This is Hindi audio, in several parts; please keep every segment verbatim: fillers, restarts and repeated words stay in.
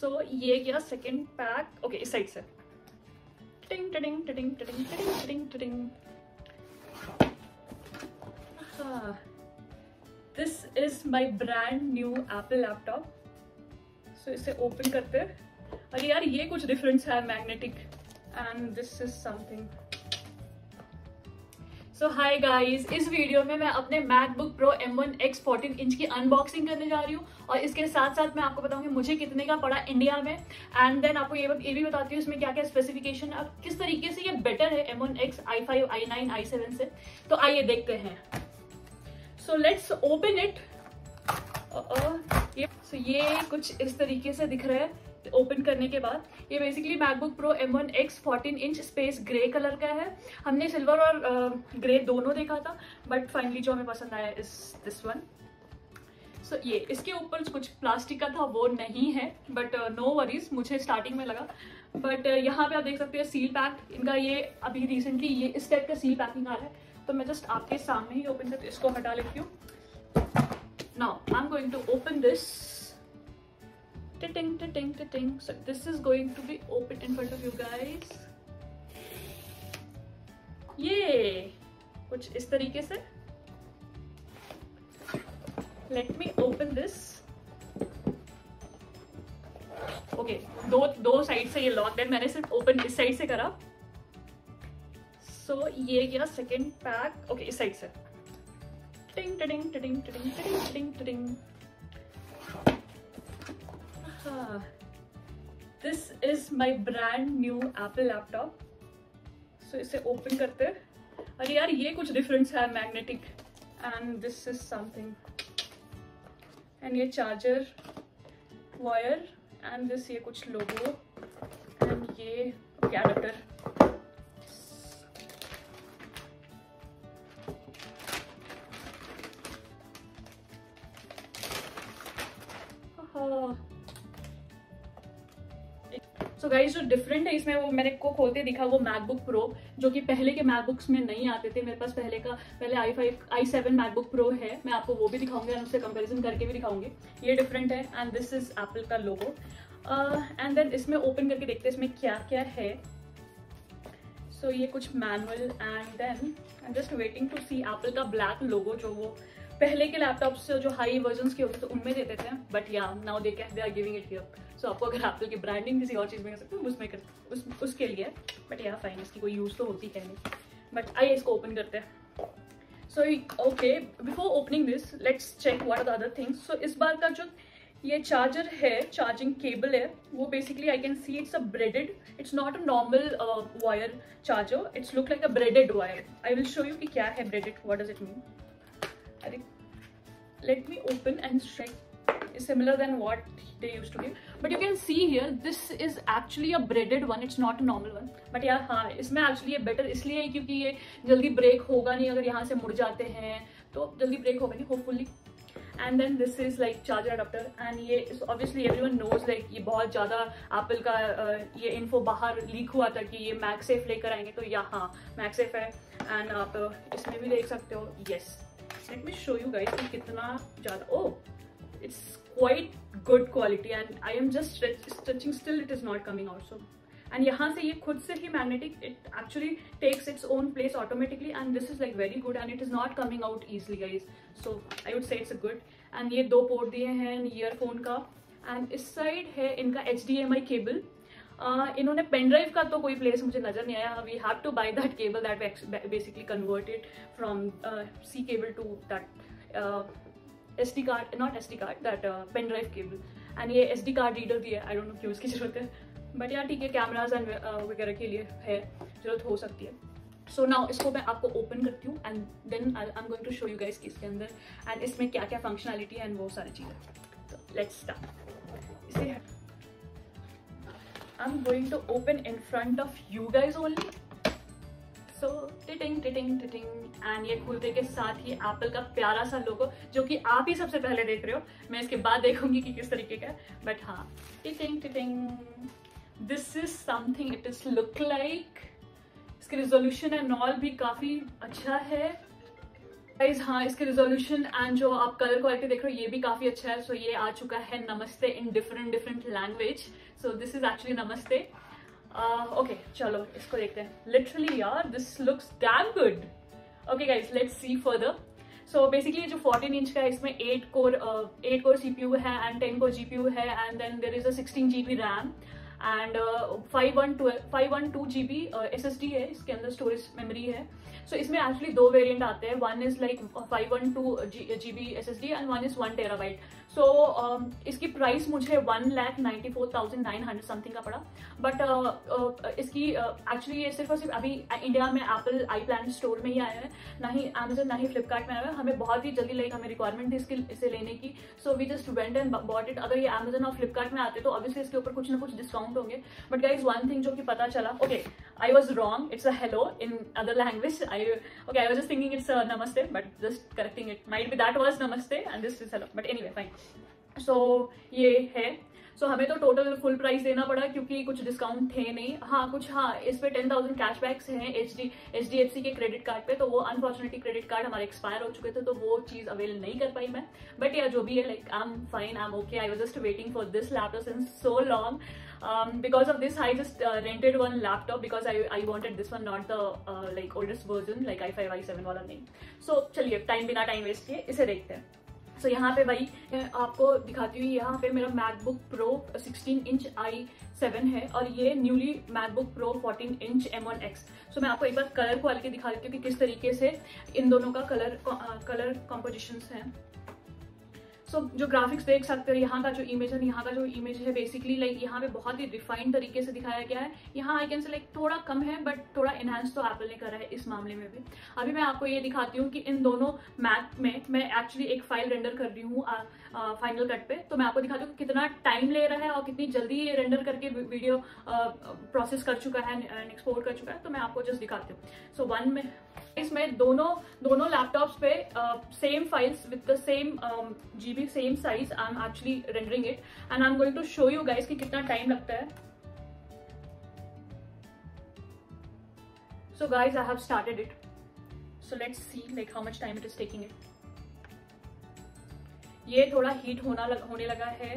सो so, ये गया सेकेंड पैक। ओके, इस साइड से टिंग टिंग टिंग टिंग टिंग टिंग टिंग। This is my brand new Apple laptop. So इसे ओपन करते हैं और यार ये कुछ डिफरेंस है magnetic, and this is something. So hi guys, इस वीडियो में मैं अपने MacBook Pro M one X fourteen inch की अनबॉक्सिंग करने जा रही हूँ और इसके साथ साथ मैं आपको बताऊंगी मुझे कितने का पड़ा इंडिया में, एंड देन आपको ये ये भी बताती हूँ इसमें क्या क्या स्पेसिफिकेशन है, किस तरीके से ये बेटर है M one X, i five, i nine, i seven से। तो आइए देखते हैं। So let's open it. ये so ये कुछ इस तरीके से दिख रहा है ओपन करने के बाद। ये basically MacBook Pro M one X fourteen inch space grey colour का है। हमने सिल्वर और ग्रे uh, दोनों देखा था, बट फाइनली जो हमें पसंद आया इस दिस वन। सो ये इसके ऊपर कुछ प्लास्टिक का था, वो नहीं है, बट नो वरीज, मुझे स्टार्टिंग में लगा। बट uh, यहाँ पे आप देख सकते हैं सील पैक इनका, ये अभी रिसेंटली ये इस टाइप का सील पैकिंग आ रहा है। तो मैं जस्ट आपके सामने ही ओपन करके इसको हटा लेती हूँ। Now I am going to open this. Ting, ting, ting, ting. So this is going to be open in front of you guys. ये कुछ इस तरीके से। Let me open this. Okay, दो दो साइड से ये लॉक है, मैंने सिर्फ ओपन इस साइड से करा। So ये गया सेकेंड पैक। ओके, इस साइड से टिंग टिंग टिंग टिंग टिंग टिंग टिंग। This is my brand new Apple laptop. So इसे ओपन करते हैं और यार ये कुछ डिफरेंस है magnetic, and this is something. And ये चार्जर वायर, एंड दिस ये कुछ लोगो, एंड ये अडेप्टर। सो गाइस, जो डिफरेंट है इसमें, वो मैंने को खोलते दिखा वो मैकबुक प्रो, जो कि पहले के मैकबुक्स में नहीं आते थे। मेरे पास पहले का पहले i five i seven MacBook Pro है, मैं आपको वो भी दिखाऊंगी और उससे कंपैरिजन करके भी दिखाऊंगी। ये डिफरेंट है, एंड दिस इज एप्पल का लोगो। एंड देन इसमें ओपन करके देखते हैं इसमें क्या क्या है। सो so, ये कुछ manual, and then I am just waiting to see Apple का ब्लैक लोगो, जो वो पहले के लैपटॉप्स जो हाई वर्जन्स के होते थे उनमें देते थे, बट या now they can they are giving it here. So आपको अगर एप्पल की ब्रांडिंग किसी और चीज़ में कर सकते हो उसमें कर उस उसके लिए, बट या फाइन, इसकी कोई यूज़ तो होती है नहीं। बट आइए इसको ओपन करते हैं। So okay, before opening this let's check what are the other things. So इस बार का जो ये चार्जर है, चार्जिंग केबल है, वो basically I can see it's a braided, it's not a normal wire charger, it's look like a braided wire. I will show you कि क्या है braided, what does it mean. I think, let me open and check. It's similar than what they used to give, but you can see here this is actually a braided one, it's not a normal one. But yeah, हाँ, इसमें actually ये better इसलिए है क्योंकि ये जल्दी ब्रेक होगा नहीं, अगर यहाँ से मुड़ जाते हैं तो जल्दी ब्रेक होगा नहीं hopefully. And then this is like charger adapter, and ये ऑब्वियसली एवरीवन नोज लाइक ये बहुत ज़्यादा एप्पल का ये इन्फो बाहर लीक हुआ था कि ये मैगसेफ लेकर आएंगे, तो यहाँ मैगसेफ है। एंड आप इसमें भी देख सकते हो, yes, let me show you guys कि कितना ज़्यादा, oh it's quite good quality and I am just stretching, still it is not coming out. So and यहाँ से ये खुद से ही magnetic, it actually takes its own place automatically, and this is like very good and it is not coming out easily guys. So I would say it's a good. and ये दो पोर्ट दिए हैं ईयरफोन का, एंड इस साइड है इनका H D M I cable. Uh, इन्होंने पेन ड्राइव का तो कोई प्लेस मुझे नजर नहीं आया। We have to buy that cable that basically converted from C cable to that S D card, not S D card, that pen drive cable. And ये एस डी कार्ड रीडर भी है, आई डोंट नो क्यों इसकी जरूरत है, बट यार ठीक है, कैमराज एंड वगैरह के लिए है, जरूरत हो सकती है। सो नाउ इसको मैं आपको ओपन करती हूँ and then I am going to show you guys कि इसके अंदर एंड इसमें क्या क्या फंक्शनैलिटी है एंड वो सारी चीज़ें। तो लेट्स स्टार्ट। इसे I'm going to open in front of you guys only. So टिटिंग टिटिंग टिटिंग, एंड ये खुलते के साथ ही एप्पल का प्यारा सा लोगो, जो कि आप ही सबसे पहले देख रहे हो, मैं इसके बाद देखूंगी कि किस तरीके का है, बट हाँ, टिटिंग टिटिंग, this is something it is look like. इसकी रिजोल्यूशन एंड ऑल भी काफी अच्छा है, गाइस हाँ, इसके रिजोल्यूशन एंड जो आप कलर क्वालिटी देख रहे हो ये भी काफी अच्छा है. सो so, ये आ चुका है नमस्ते in different different language. So this is actually नमस्ते. ओके चलो इसको देखते हैं. लिटरली यार this looks damn good. Okay guys let's see further. So basically जो फोर्टीन इंच का है इसमें eight core eight core CPU है एंड टेन कोर जीपीयू है and then there is a sixteen GB RAM and five one two G B S S D है. इसके अंदर स्टोरेज मेमोरी है. सो so, इसमें एक्चुअली दो वेरिएंट आते हैं. One is like five one two G B S S D and one is one terabyte. So इसकी प्राइस मुझे one lakh ninety four thousand nine hundred something का पड़ा. बट uh, uh, इसकी एक्चुअली uh, ये सिर्फ और सिर्फ अभी इंडिया में एप्पल आई प्लान स्टोर में ही आया है, ना ही अमेजन ना ही फ्लिपकार्ट में आया है. हमें बहुत ही जल्दी लाइक हमें रिक्वायरमेंट थी इसकी इसे लेने की. So we just went and bought it. अगर ये अमेजन और फ्लिपकार्ट में आते तो ऑब्वियसली इसके ऊपर कुछ ना कुछ डिस्काउंट होंगे. बट गाइज वन थिंग जो कि पता चला, okay I was wrong, it's a hello in other language. I okay I was just thinking it's नमस्ते but just correcting it. Might be that was नमस्ते and this is hello. But anyway fine. So so, ये है. सो so, हमें तो टोटल फुल प्राइस देना पड़ा क्योंकि कुछ डिस्काउंट थे नहीं. हाँ कुछ हाँ इस पे टेन थाउजेंड कैशबैक्स हैं H D H D F C के क्रेडिट कार्ड पे. तो वो अनफॉर्चुनेटली क्रेडिट कार्ड हमारे एक्सपायर हो चुके थे तो वो चीज़ अवेल नहीं कर पाई मैं. बट या जो भी है like I am fine, I am okay. I was just waiting for this laptop since so long. Um, because of this, I just uh, rented one laptop because I I wanted this one, not the uh, like oldest version, like i five i seven वाला नहीं. So चलिए टाइम बिना टाइम वेस्ट किए इसे देखते हैं. सो so, यहाँ पे भाई आपको दिखाती हूँ. यहाँ पे मेरा MacBook Pro sixteen inch i seven है और ये newly MacBook Pro fourteen inch M one X. So मैं आपको एक बार कलर क्वालिटी दिखा देती हूँ कि किस तरीके से इन दोनों का कलर कलर कॉम्पोजिशंस हैं. सो so, जो ग्राफिक्स देख सकते हो, यहाँ का जो इमेज है यहाँ का जो इमेज है बेसिकली लाइक यहाँ पे बहुत ही रिफाइंड तरीके से दिखाया गया है. यहाँ आई कैन से लाइक थोड़ा कम है बट थोड़ा इनहेंस तो एप्पल ने करा है इस मामले में भी. अभी मैं आपको ये दिखाती हूँ कि इन दोनों मैक में मैं एक्चुअली एक फाइल रेंडर कर रही हूँ फाइनल कट पे. तो मैं आपको दिखाती हूँ कि कितना टाइम ले रहा है और कितनी जल्दी ये रेंडर करके वीडियो प्रोसेस कर चुका है एंड एक्सपोर्ट कर चुका है. तो मैं आपको जस्ट दिखाती हूँ. सो वन में इसमें दोनों दोनों लैपटॉप्स पे same files with the same GB same size I am actually rendering it and I am going to show you guys कि कितना टाइम लगता है. So guys I have started it. So let's see like how much time it is taking it. ये थोड़ा हीट होना लग, होने लगा है.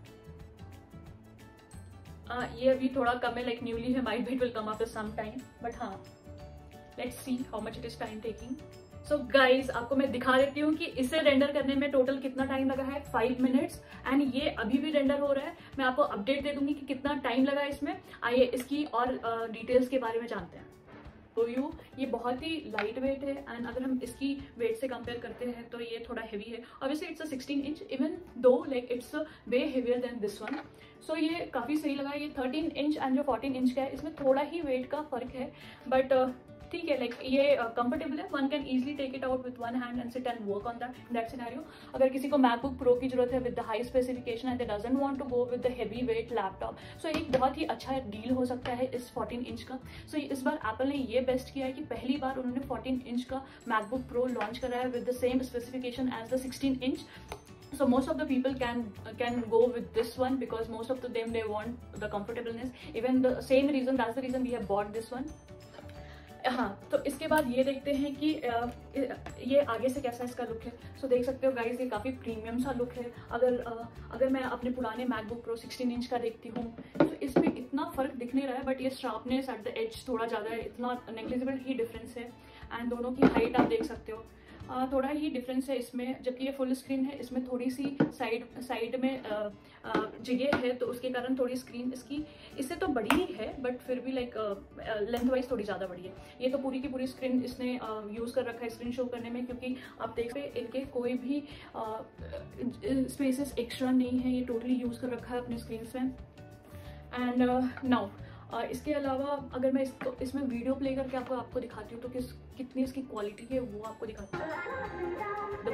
uh, ये अभी थोड़ा कम है लाइक न्यूली है. Might it will come after some time but हाँ let's see how much it is time taking. So guys आपको मैं दिखा देती हूँ कि इसे रेंडर करने में टोटल कितना टाइम लगा है. फाइव मिनट्स एंड ये अभी भी रेंडर हो रहा है. मैं आपको अपडेट दे दूंगी कि कितना टाइम लगा इसमें. आइए इसकी और डिटेल्स uh, के बारे में जानते हैं. तो यू ये बहुत ही लाइट वेट है एंड अगर हम इसकी वेट से कंपेयर करते हैं तो ये थोड़ा हेवी है. Obviously it's a sixteen inch even though like it's way heavier than this one. So ये काफ़ी सही लगा. ये थर्टीन इंच एंड जो फोर्टीन इंच का है इसमें थोड़ा ही वेट का फर्क है बट ठीक है लाइक ये कंफर्टेबल है. One can easily take it out with one hand and sit and work on that in that scenario. अगर किसी को मैकबुक प्रो की जरूरत है with the high specification and they doesn't want to go with the heavy weight laptop, so एक बहुत ही अच्छा डील हो सकता है इस फोर्टीन इंच का. सो so, इस बार एप्पल ने ये बेस्ट किया है कि पहली बार उन्होंने फोर्टीन इंच का मैकबुक प्रो लॉन्च करा है with the same specification as the sixteen inch. So most of the people can can go with this one because most of the them they want the comfortableness. Even the same reason, that's the reason we have bought this one. हाँ तो इसके बाद ये देखते हैं कि ये आगे से कैसा इसका लुक है. सो so, देख सकते हो गाइज ये काफ़ी प्रीमियम सा लुक है. अगर अगर मैं अपने पुराने मैकबुक प्रो सिक्सटीन इंच का देखती हूँ तो इसमें इतना फ़र्क दिख नहीं रहा है बट ये शार्पनेस एट द एज थोड़ा ज़्यादा है. इतना नेग्लिजिबल ही डिफरेंस है एंड दोनों की हाइट आप देख सकते हो. आ, थोड़ा ही डिफरेंस है इसमें. जबकि ये फुल स्क्रीन है इसमें थोड़ी सी साइड साइड में जगह है तो उसके कारण थोड़ी स्क्रीन इसकी इससे तो बड़ी ही है बट फिर भी लाइक लेंथ वाइज थोड़ी ज़्यादा बड़ी है. ये तो पूरी की पूरी स्क्रीन इसने यूज़ कर रखा है स्क्रीन शो करने में क्योंकि आप देख सकते इनके कोई भी स्पेसेस एक्स्ट्रा नहीं है. ये टोटली यूज़ कर रखा है अपनी स्क्रीन में. एंड नाउ Uh, इसके अलावा अगर मैं इसको इसमें वीडियो प्ले करके आपको आपको दिखाती हूँ तो किस कितनी इसकी क्वालिटी है वो आपको दिखाती हूँ.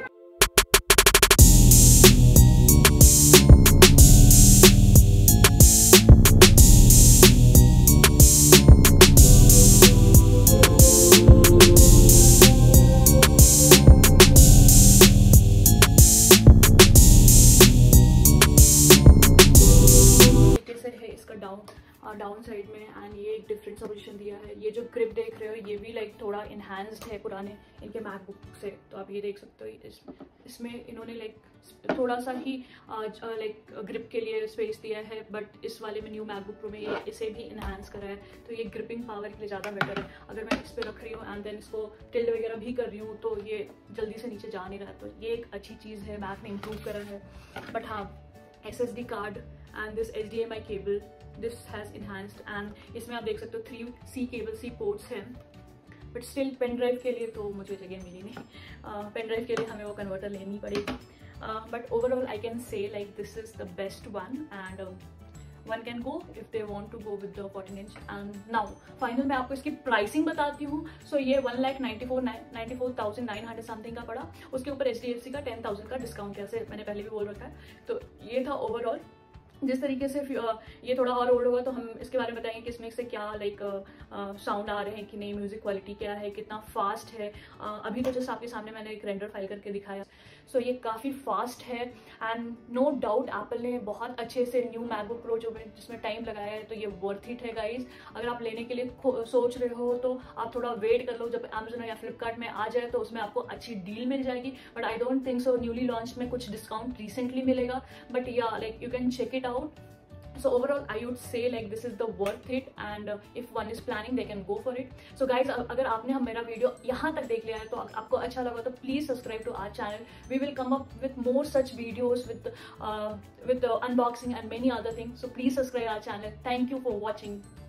डाउन साइड में, एंड ये एक डिफरेंट सा पोजिशन दिया है। ये जो ग्रिप देख रहे हो ये भी लाइक थोड़ा इन्हांस्ड है पुराने इनके मैकबुक से, तो आप ये देख सकते हो। इस इसमें इन्होंने लाइक थोड़ा सा ही लाइक ग्रिप के लिए स्पेस दिया है, बट इस वाले में न्यू मैकबुक प्रो में ये इसे भी इन्हांस करा है, तो ये ग्रिपिंग पावर के लिए ज़्यादा बेटर है। अगर मैं इस पर रख रही हूँ एंड देन इसको टिल्ड वगैरह भी कर रही हूँ तो ये जल्दी से नीचे जा नहीं रहा, तो ये एक अच्छी चीज़ है, मैक ने इम्प्रूव करा है। बट हाँ, S S D card and this H D M I cable, this has enhanced, and इसमें आप देख सकते हो three C cable C ports हैं, बट स्टिल पेन ड्राइव के लिए तो मुझे जगह मिली नहीं। पेन ड्राइव के लिए हमें वो कन्वर्टर लेनी पड़ेगी। But overall I can say like this is the best one, and one can go if they want to go with the fourteen inch. And now final मैं आपको इसकी प्राइसिंग बताती हूँ। सो so, ये one lakh ninety four ninety four thousand nine hundred something का पड़ा, उसके ऊपर एच डी एफ सी का टेन थाउजेंड का डिस्काउंट, जैसे मैंने पहले भी बोल रखा है। तो ये था ओवरऑल। जिस तरीके से ये थोड़ा और ओल्ड होगा तो हम इसके बारे में बताएंगे कि इसमें से क्या लाइक साउंड आ रहे हैं कि नहीं, म्यूजिक क्वालिटी क्या है, कितना फास्ट है। uh, अभी तो जस्ट आपके सामने मैंने एक रेंडर फाइल करके दिखाया। सो so, ये काफ़ी फास्ट है, एंड नो डाउट एप्पल ने बहुत अच्छे से न्यू मैकबुक प्रो जो जिसमें टाइम लगाया है, तो ये वर्थ इट है गाइज। अगर आप लेने के लिए सोच रहे हो तो आप थोड़ा वेट कर लो, जब अमेजोन या फ्लिपकार्ट में आ जाए तो उसमें आपको अच्छी डील मिल जाएगी। But I don't think so newly launch में कुछ डिस्काउंट रिसेंटली मिलेगा, बट या like you can check it out. So overall I would say like this is the worth it, and uh, if one is planning they can go for it. So guys, अगर आपने हम मेरा वीडियो यहाँ तक देख लिया है तो आपको अच्छा लगा तो please subscribe to our channel. We will come up with more such videos with uh, with uh, unboxing and many other things. So please subscribe our channel. Thank you for watching.